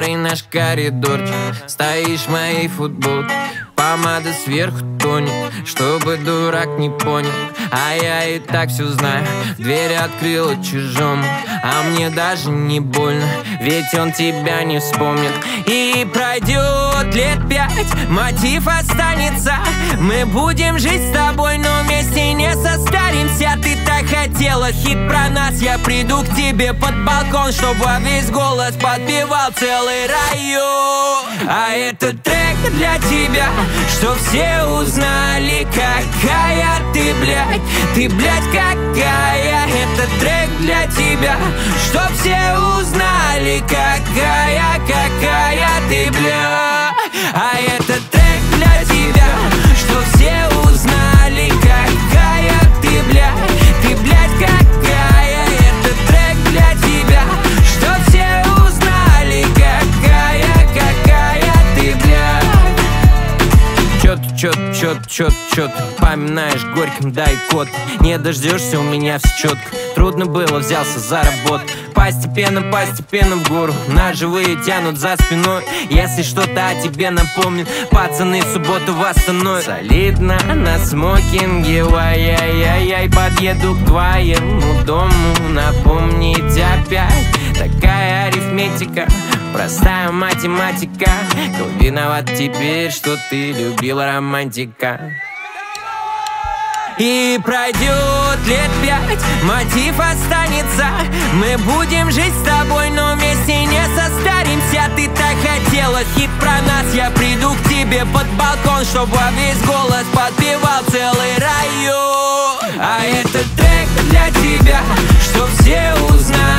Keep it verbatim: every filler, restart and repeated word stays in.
старый наш коридорчик. Стоишь в моей футболке, помада сверху тонет, чтобы дурак не понял. А я и так все знаю, дверь открыла чужому, а мне даже не больно, ведь он тебя не вспомнит. И пройдет лет пять, мотив останется. Мы будем жить с тобой, но вместе не состаримся. Ты так хотела хит про нас, я приду к тебе под балкон, чтобы во весь голос подпевал целый район. А этот трек для тебя, что все узнали, какая ты, блядь, ты, блядь, какая. Это трек для тебя, чтоб все узнали, какая, какая ты, блядь. А это трек для тебя, чтоб все узнали, какая ты, блядь, ты, блядь, какая. Это трек для тебя, чтоб все узнали, какая, какая ты, блядь. Чё ты, чё ты, чё ты, чё ты, чё ты поминаешь горьким, дай код. Не дождешься, у меня все четко. Трудно было, взялся за работу. Постепенно, постепенно в гору. Ножевые тянут за спиной. Если что-то о тебе напомнит, пацаны, в субботу восстановят. Солидно на смокинге, ай-яй-яй-яй. Подъеду к твоему дому, напомнить опять. Такая арифметика, простая математика. Кто виноват теперь, что ты любила романтика? И пройдет лет пять, мотив останется. Мы будем жить с тобой, но вместе не состаримся. Ты так хотела хит про нас, я приду к тебе под балкон, чтобы во весь голос подпевал целый район. А этот трек для тебя, чтоб все узнали,